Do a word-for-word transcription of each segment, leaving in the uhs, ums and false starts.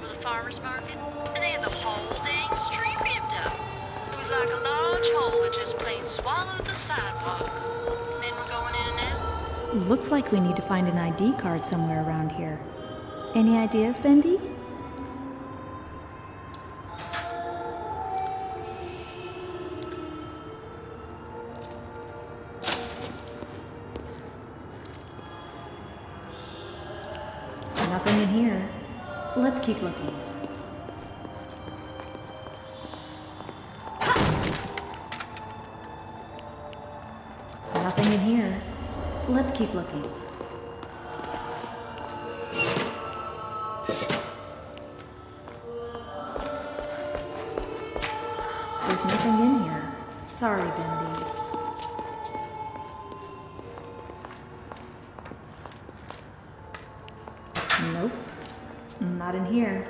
to the farmer's market, and they had the whole dang street ripped up. It was like a large hole that just plain swallowed the sidewalk. Men were going in and out. Looks like we need to find an I D card somewhere around here. Any ideas, Bendy? Nothing in here. Let's keep looking. Nothing in here. Let's keep looking. There's nothing in here. Sorry, Bendy. Nope. Not in here.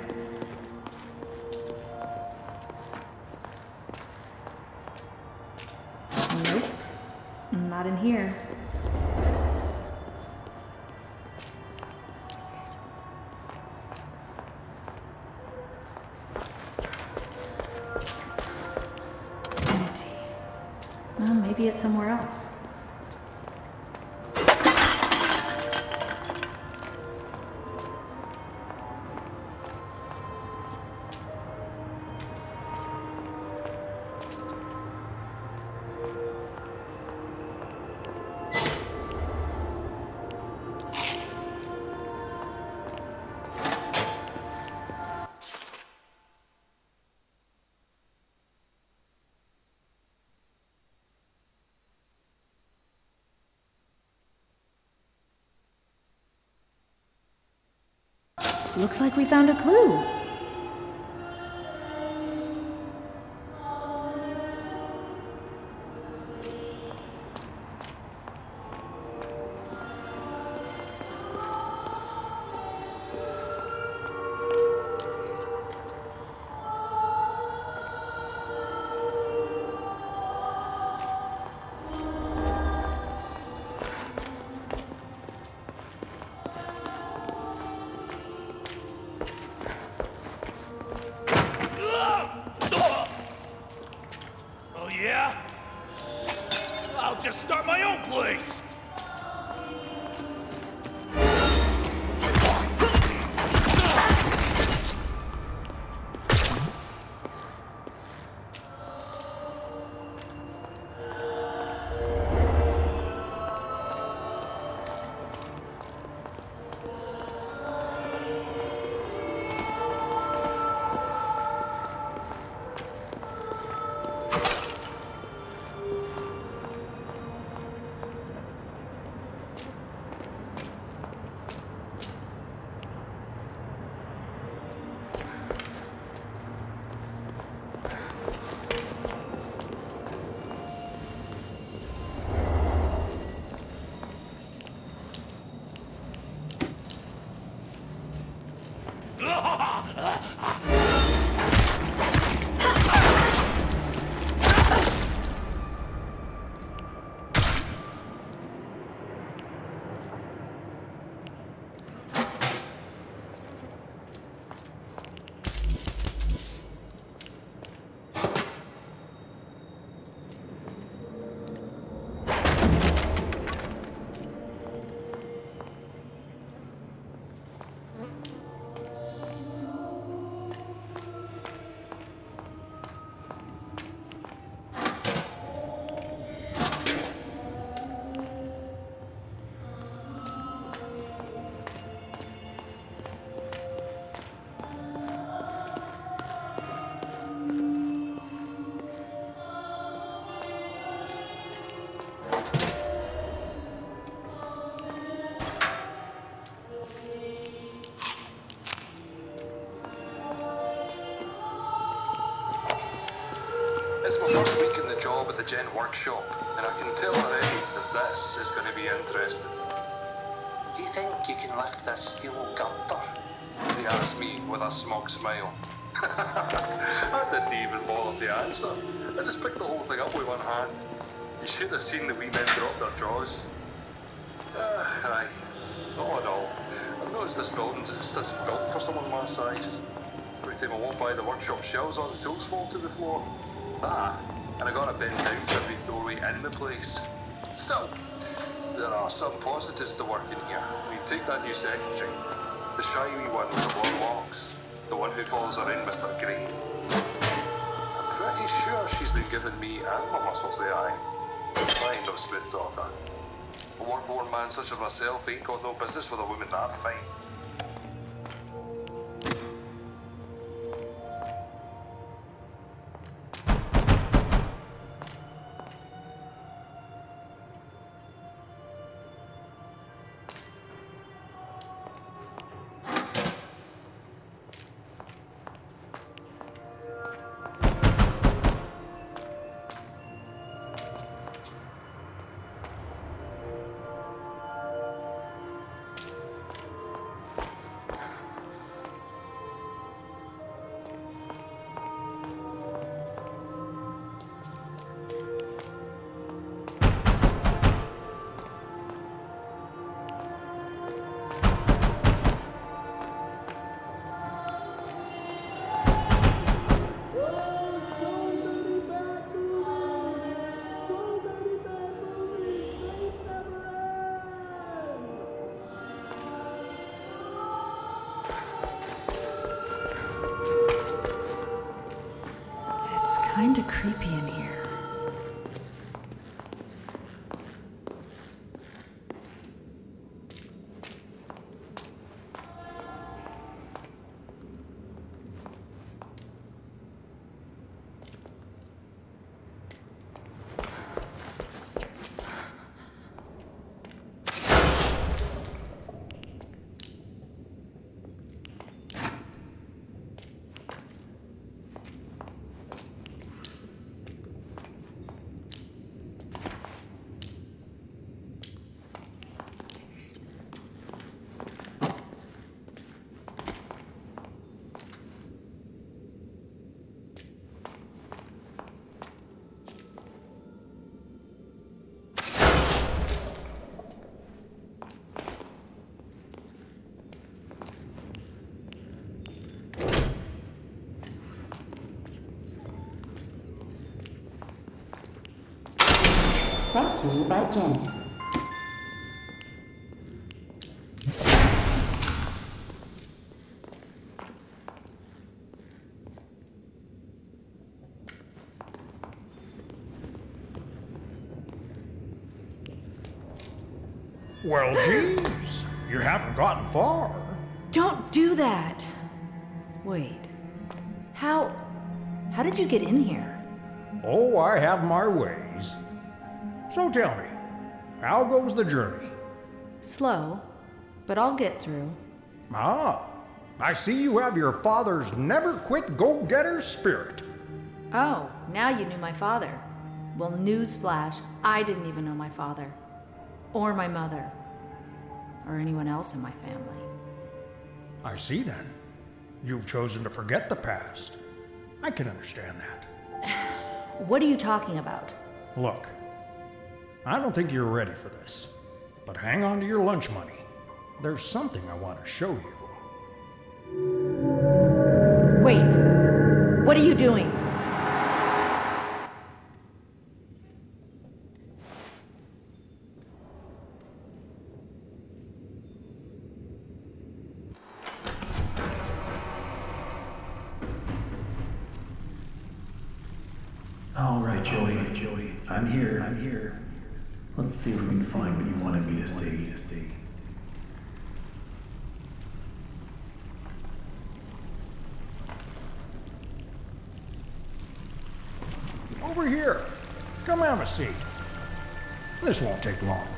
Nope. Not in here. Empty. Well, maybe it's somewhere else. Looks like we found a clue. Just start my own place! At the Gent workshop, and I can tell already that this is going to be interesting. Do you think you can lift this steel girder? He asked me with a smug smile. I didn't even bother to answer. I just picked the whole thing up with one hand. You should have seen the wee men drop their jaws. Uh, aye, not at all. I've noticed this building's it's just built for someone my size. Every time I walk by the workshop shelves, all the tools fall to the floor. Ah, and I gotta bend down for every doorway in the place. So, there are some positives to working here. We take that new secretary, the shy wee one with the blonde locks, the one who follows around Mister Grey. I'm pretty sure she's been giving me and my muscles the eye. I ain't no smooth talker. A work-born man such as myself ain't got no business with a woman that fine. Kinda creepy in here. Brought to you by Gent. Well, geez, you haven't gotten far. Don't do that! Wait. How... how did you get in here? Oh, I have my ways. So tell me, how goes the journey? Slow, but I'll get through. Ah, I see you have your father's never-quit go-getter spirit. Oh, now you knew my father. Well, newsflash, I didn't even know my father. Or my mother. Or anyone else in my family. I see then. You've chosen to forget the past. I can understand that. What are you talking about? Look, I don't think you're ready for this, but hang on to your lunch money. There's something I want to show you. Wait, what are you doing? All right, Joey. Joey, I'm here. I'm here. Let's see if we can find what you wanted me to see. Over here. Come have a seat. This won't take long.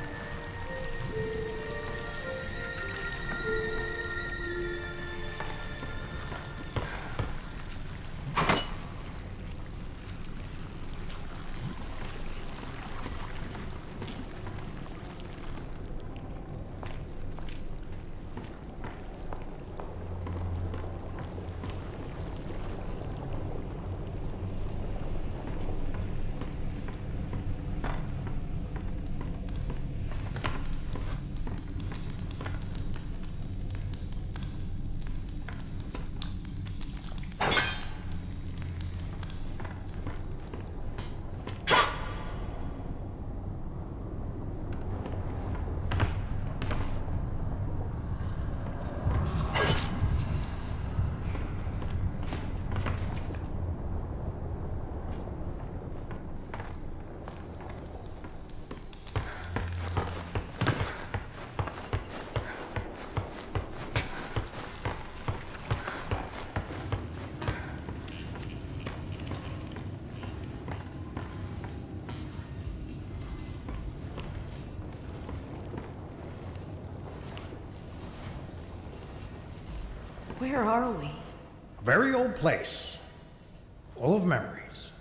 Where are we? A very old place, full of memories.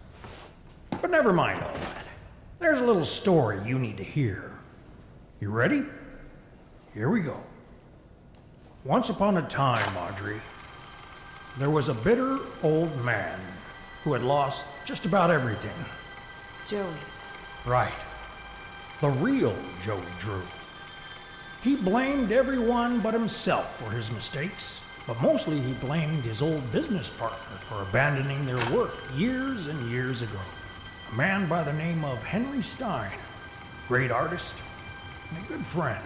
But never mind all that. There's a little story you need to hear. You ready? Here we go. Once upon a time, Audrey, there was a bitter old man who had lost just about everything. Joey. Right. The real Joey Drew. He blamed everyone but himself for his mistakes, but mostly he blamed his old business partner for abandoning their work years and years ago. A man by the name of Henry Stein, great artist and a good friend.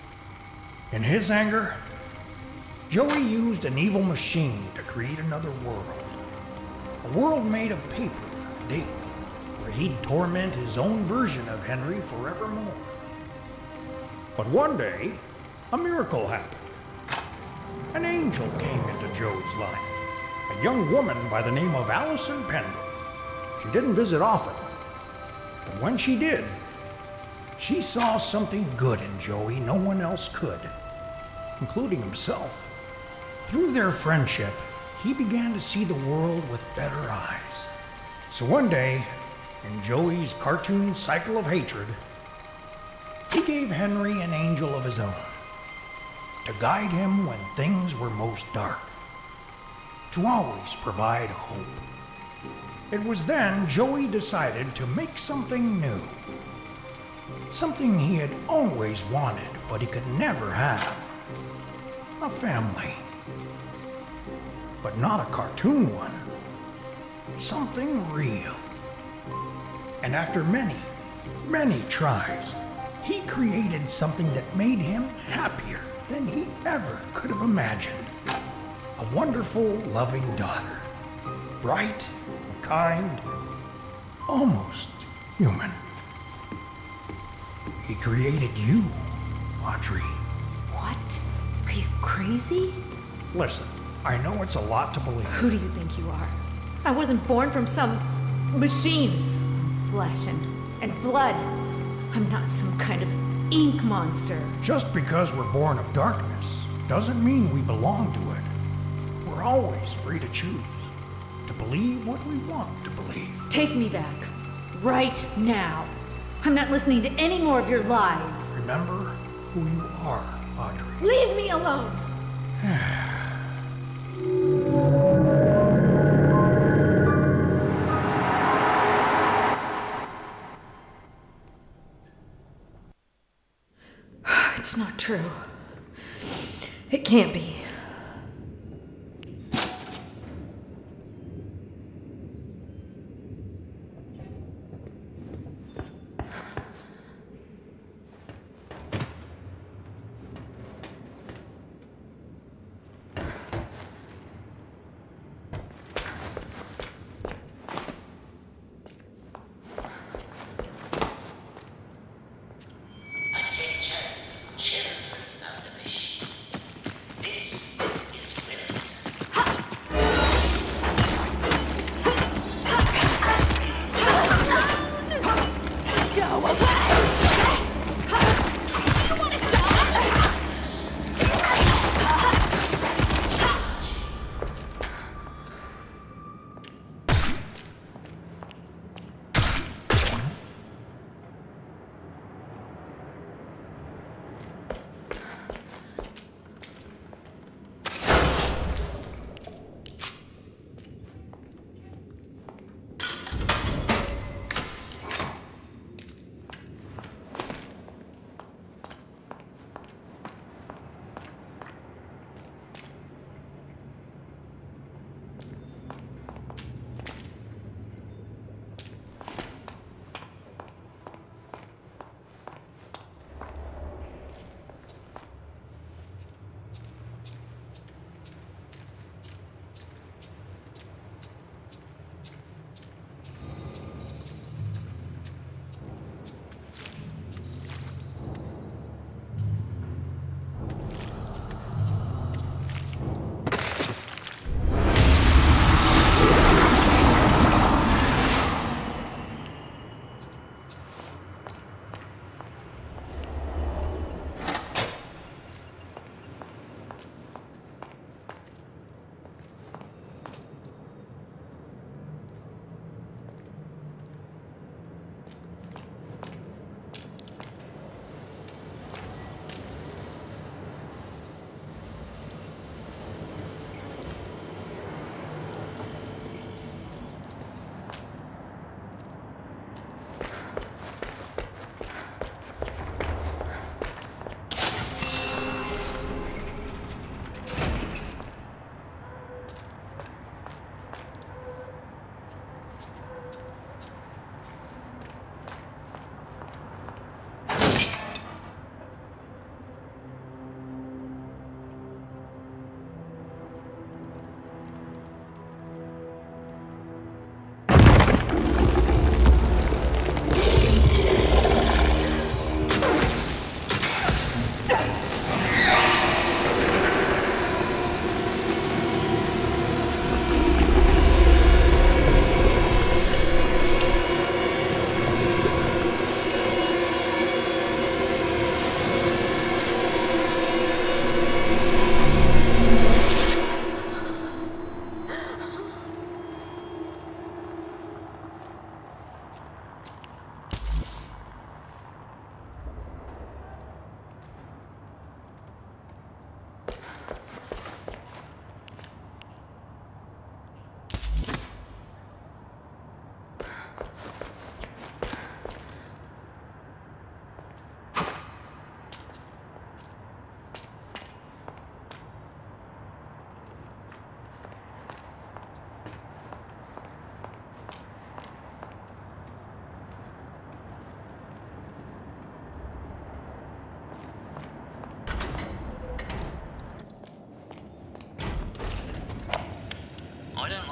In his anger, Joey used an evil machine to create another world. A world made of paper and ink, where he'd torment his own version of Henry forevermore. But one day, a miracle happened. An angel came into Joey's life, a young woman by the name of Allison Pendle. She didn't visit often, but when she did, she saw something good in Joey no one else could, including himself. Through their friendship, he began to see the world with better eyes. So one day, in Joey's cartoon cycle of hatred, he gave Henry an angel of his own to guide him when things were most dark, to always provide hope. It was then Joey decided to make something new, something he had always wanted but he could never have, a family. But not a cartoon one, something real. And after many, many tries, he created something that made him happier than he ever could have imagined. A wonderful, loving daughter. Bright, kind, almost human. He created you, Audrey. What? Are you crazy? Listen, I know it's a lot to believe. Who do you think you are? I wasn't born from some machine. I'm flesh and, and blood. I'm not some kind of ink monster. Just because we're born of darkness doesn't mean we belong to it. We're always free to choose, to believe what we want to believe. Take me back. Right now. I'm not listening to any more of your lies. Remember who you are, Audrey. Leave me alone! It's not true. It can't be. Attention, children of the machine. This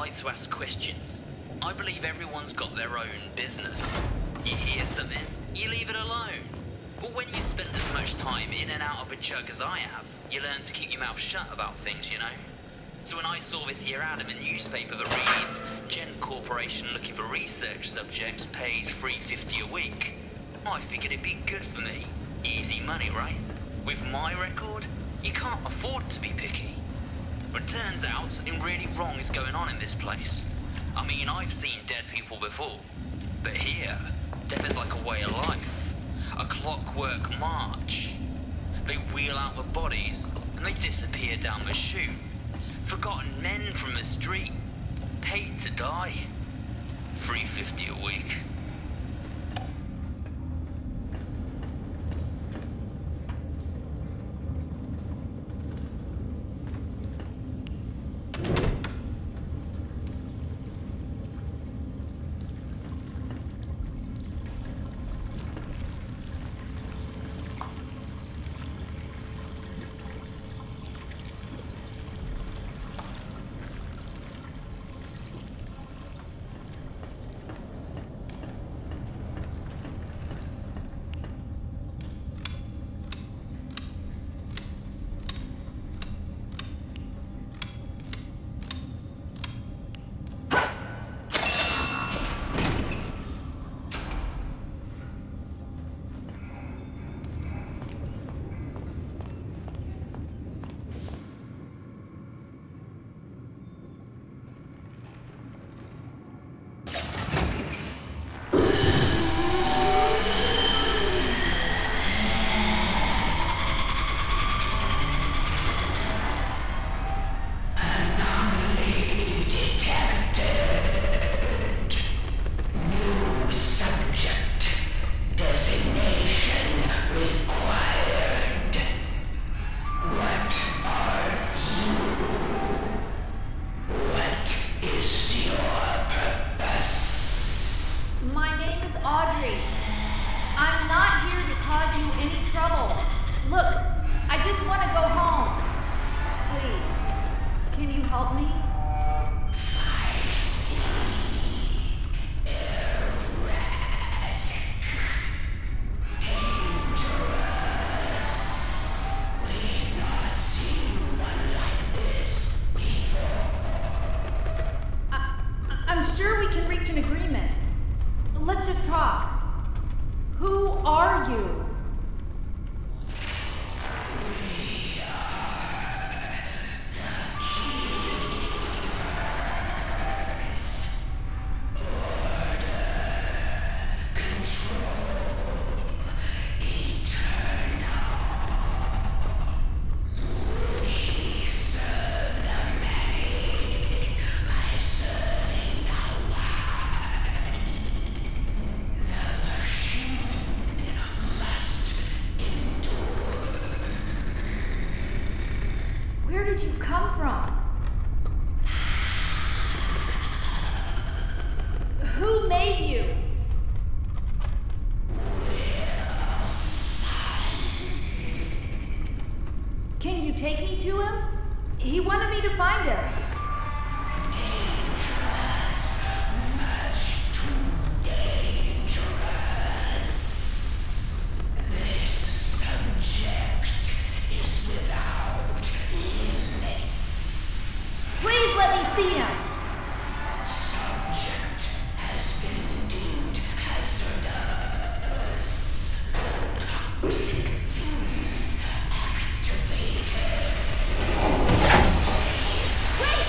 like to ask questions. I believe everyone's got their own business. You hear something, you leave it alone. But when you spend as much time in and out of a jug as I have, you learn to keep your mouth shut about things, you know? So when I saw this here ad in the newspaper that reads, Gen Corporation looking for research subjects pays three fifty a week, I figured it'd be good for me. Easy money, right? With my record, you can't afford to be picky. But it turns out something really wrong is going on in this place. I mean, I've seen dead people before, but here, death is like a way of life. A clockwork march. They wheel out the bodies, and they disappear down the chute. Forgotten men from the street, paid to die. three fifty a week. Take me to him? He wanted me to find him. Dangerous. Much too dangerous. This subject is without limits. Please let me see him. Subject has been deemed hazardous. Toxic fumes activated. Wait!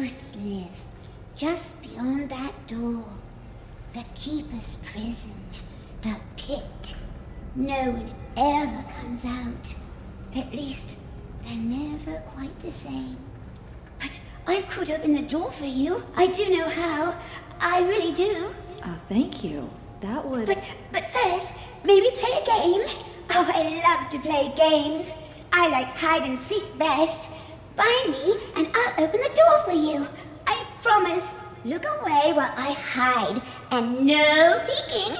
ghosts live just beyond that door. The Keeper's prison. The pit. No one ever comes out. At least, they're never quite the same. But I could open the door for you. I do know how. I really do. Oh, thank you. That would... But, but first, maybe play a game? Oh, I love to play games. I like hide and seek best. Find me, and I'll open the door for you. I promise. Look away while I hide, and no peeking.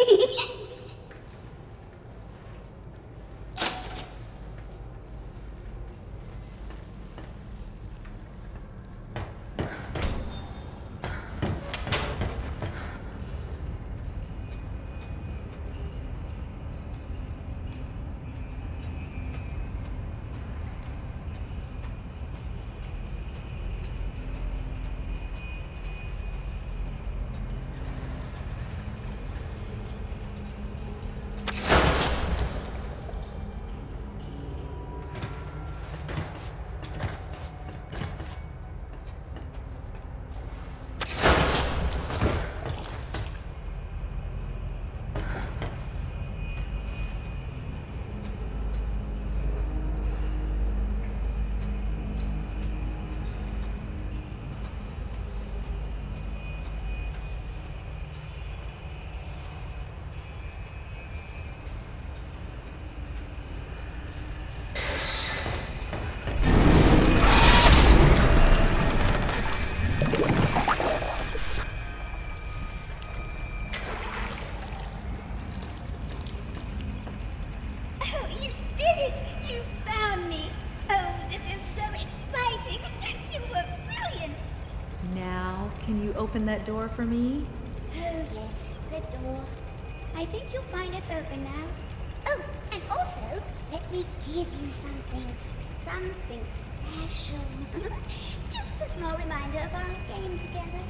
Open that door for me? Oh, yes, the door. I think you'll find it's open now. Oh, and also, let me give you something. Something special. Just a small reminder of our game together.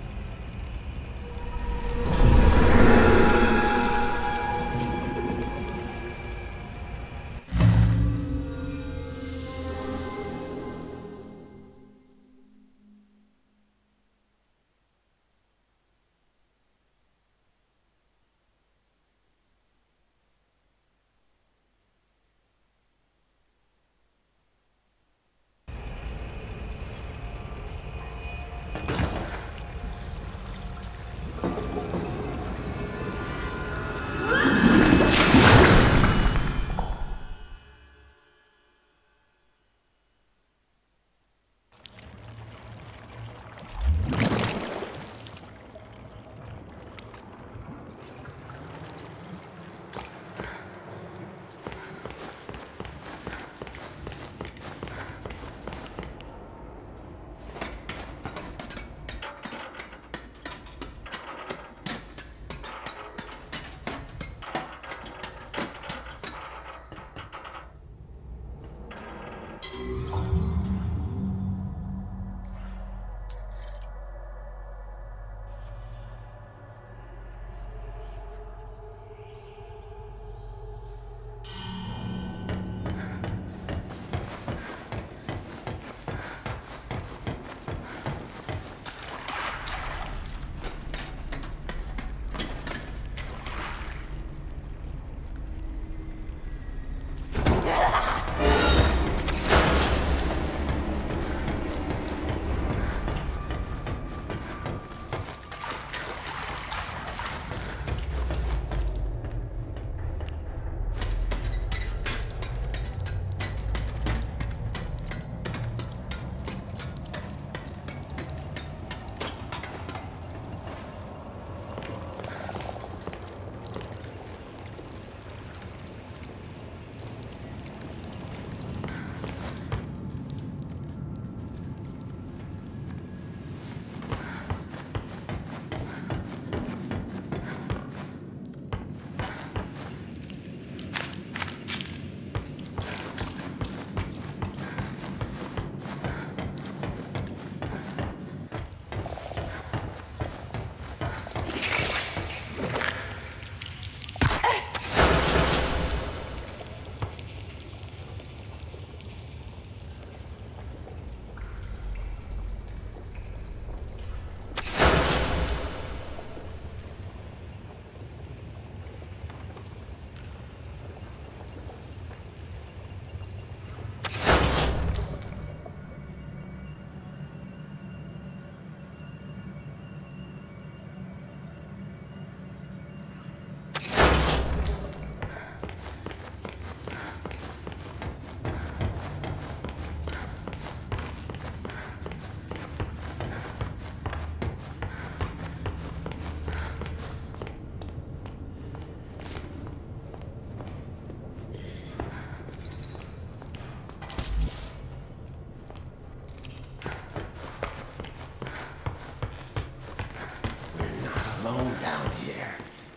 alone down here.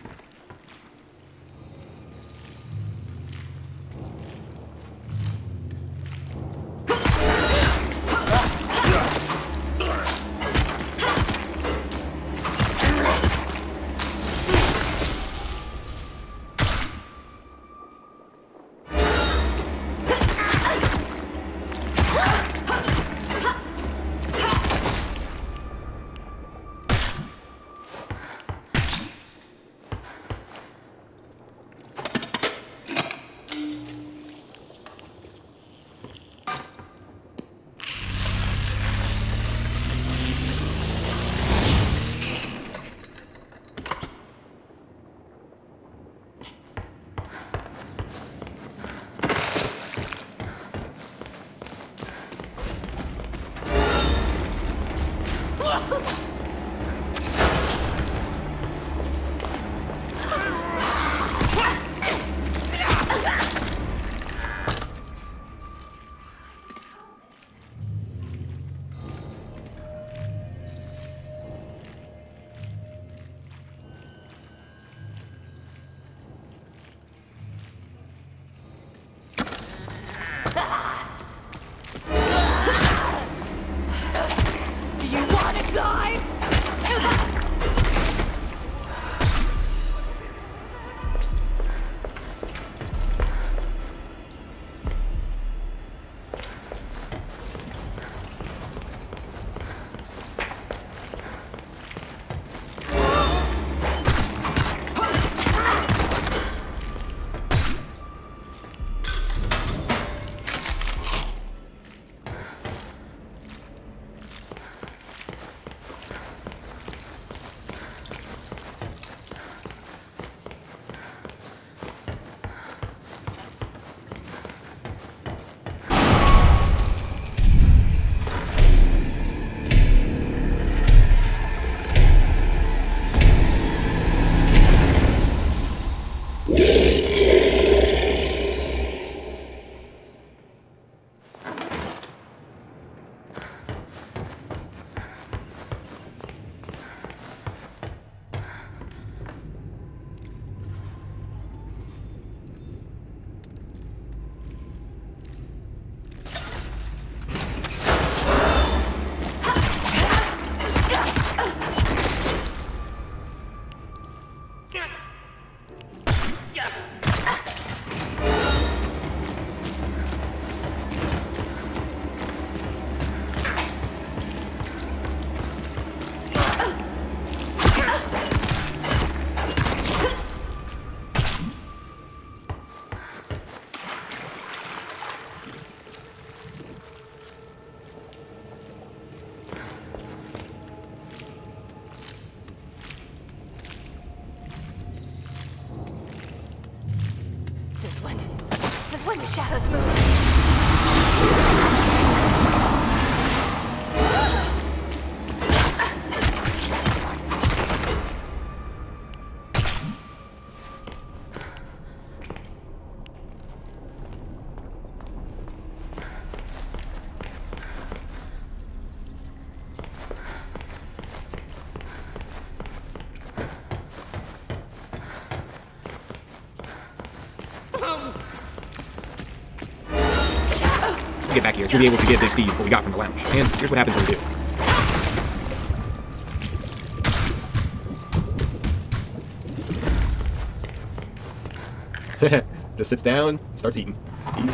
Since when? Since when do shadows move? Get back here to be able to give Big Steve what we got from the lounge. And here's what happens when we do. Just sits down, starts eating. Easy.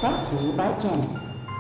brought to you by Gent.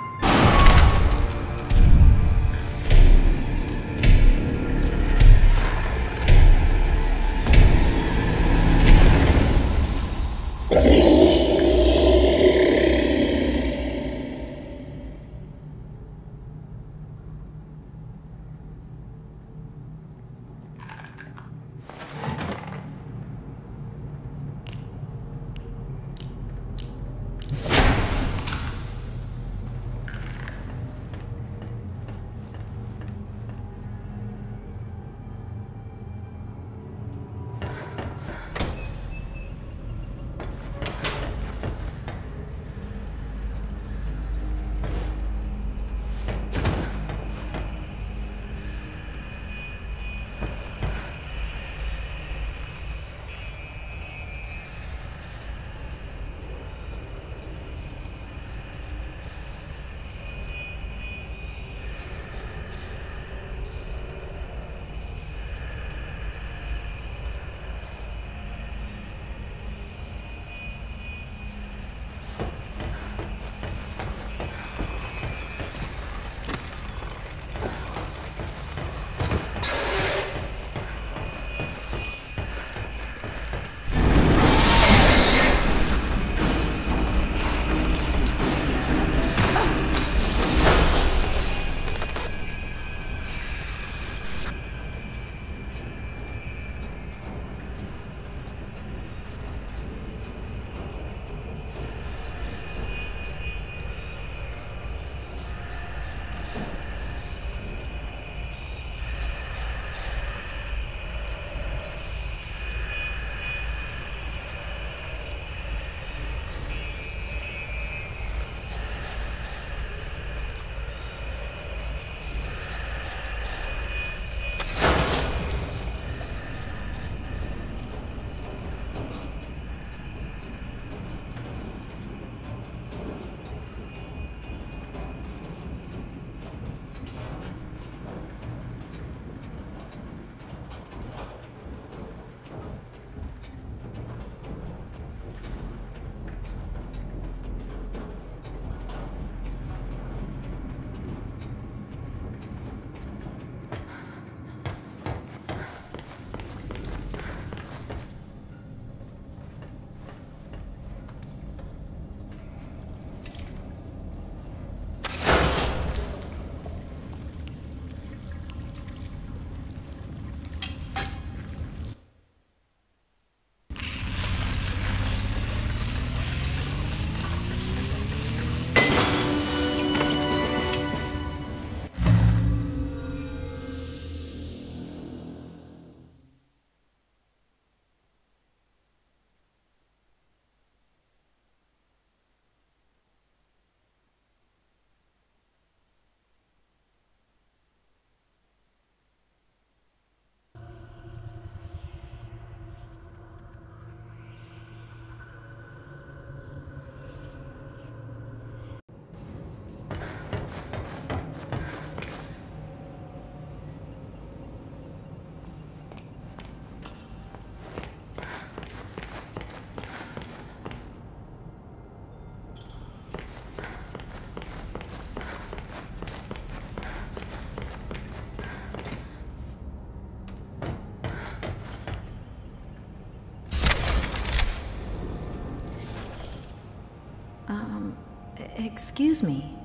Excuse me.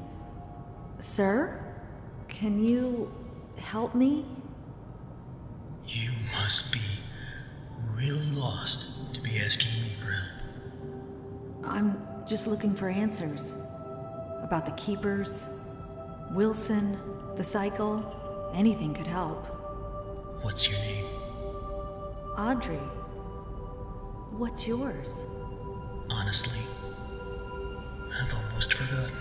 Sir? Can you help me? You must be really lost to be asking me for help. I'm just looking for answers. About the Keepers, Wilson, the cycle. Anything could help. What's your name? Audrey. What's yours? Honestly, I've almost forgotten.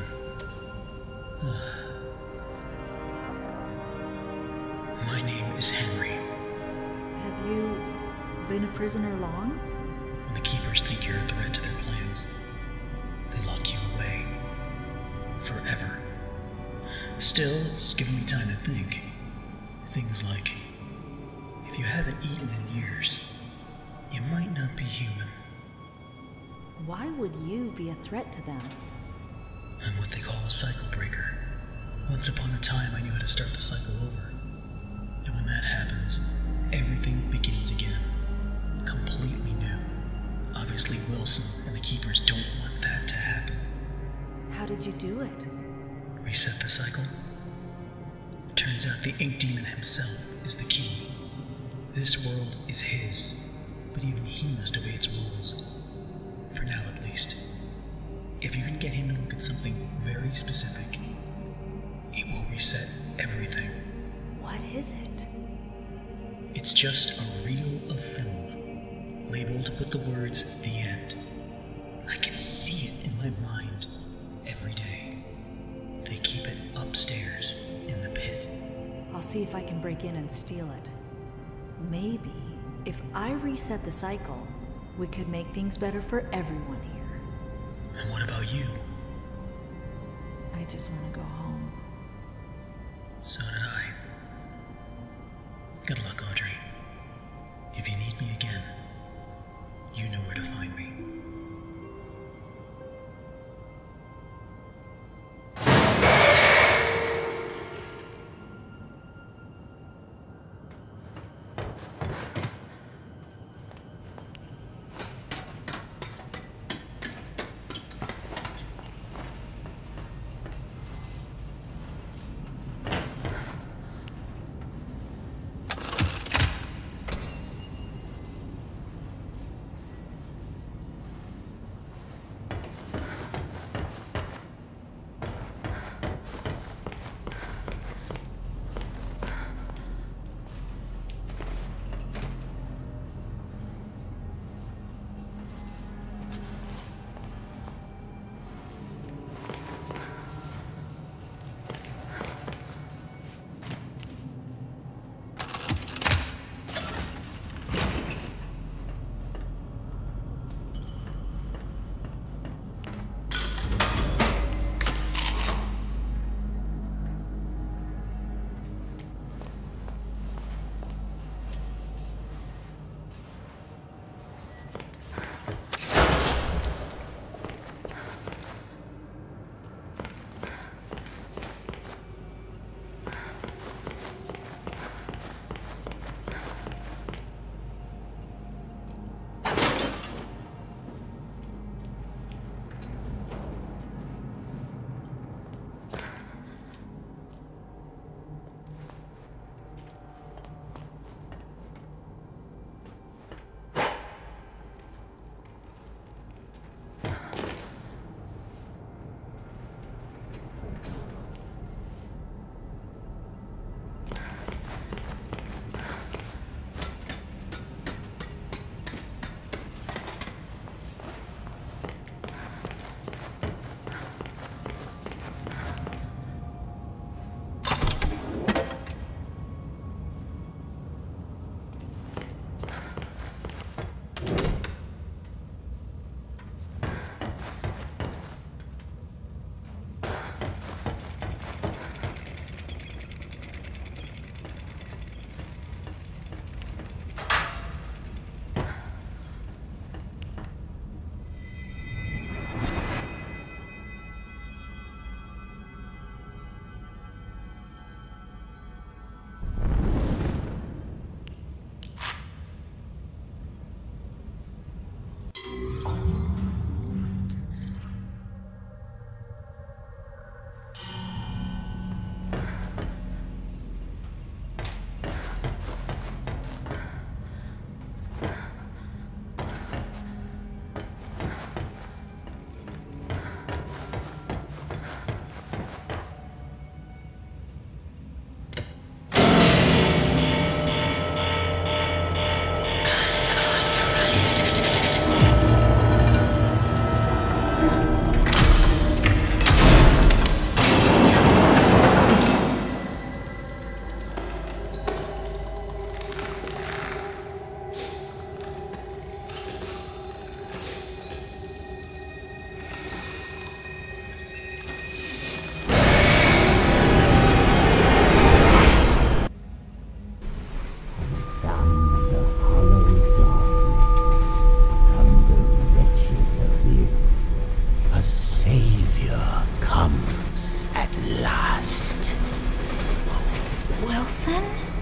My name is Henry. Have you been a prisoner long? When the Keepers think you're a threat to their plans, they lock you away. Forever. Still, it's given me time to think. Things like, if you haven't eaten in years, you might not be human. Why would you be a threat to them? I'm what they call a cycle breaker. Once upon a time, I knew how to start the cycle over. And when that happens, everything begins again. Completely new. Obviously, Wilson and the Keepers don't want that to happen. How did you do it? Reset the cycle? Turns out the Ink Demon himself is the key. This world is his, but even he must obey its rules. For now, at least. If you can get him to look at something very specific, it will reset everything. What is it? It's just a reel of film, labeled with the words, "The End." I can see it in my mind every day. They keep it upstairs in the pit. I'll see if I can break in and steal it. Maybe, if I reset the cycle, we could make things better for everyone here. And what about you? I just want to go home. So did I. Good luck, Audrey. If you need me again, you know where to find me.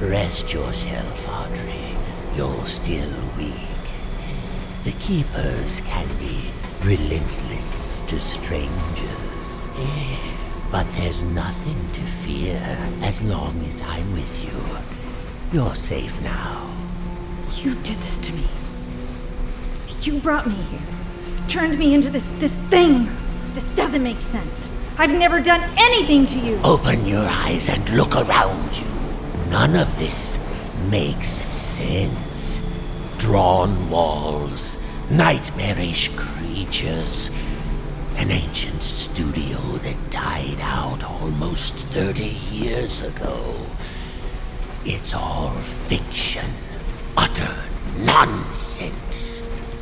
Rest yourself, Audrey. You're still weak. The Keepers can be relentless to strangers. But there's nothing to fear as long as I'm with you. You're safe now. You did this to me. You brought me here. Turned me into this, this thing. This doesn't make sense. I've never done anything to you. Open your eyes and look around you. None of this makes sense. Drawn walls, nightmarish creatures, an ancient studio that died out almost thirty years ago. It's all fiction, utter nonsense.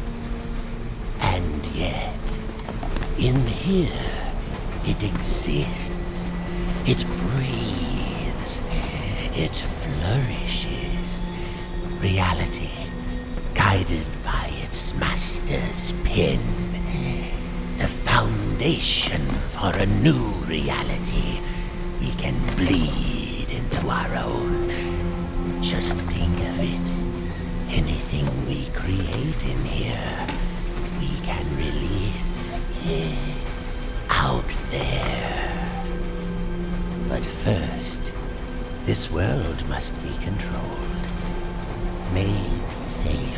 And yet, in here, it exists. It breathes. It flourishes. Reality, guided by its master's pen. The foundation for a new reality. We can bleed into our own. Just think of it. Anything we create in here, we can release out there. But first, this world must be controlled, made safe.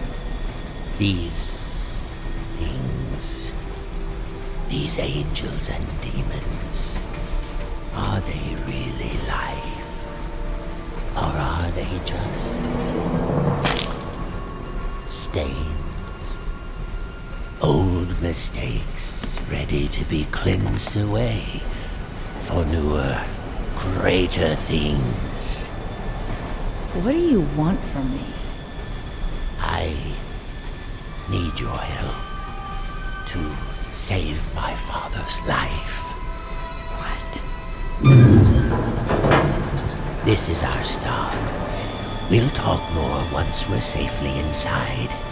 These things, these angels and demons, are they really life? Or are they just stains? Old mistakes ready to be cleansed away for newer, greater things. What do you want from me? I need your help to save my father's life. What? This is our start. We'll talk more once we're safely inside.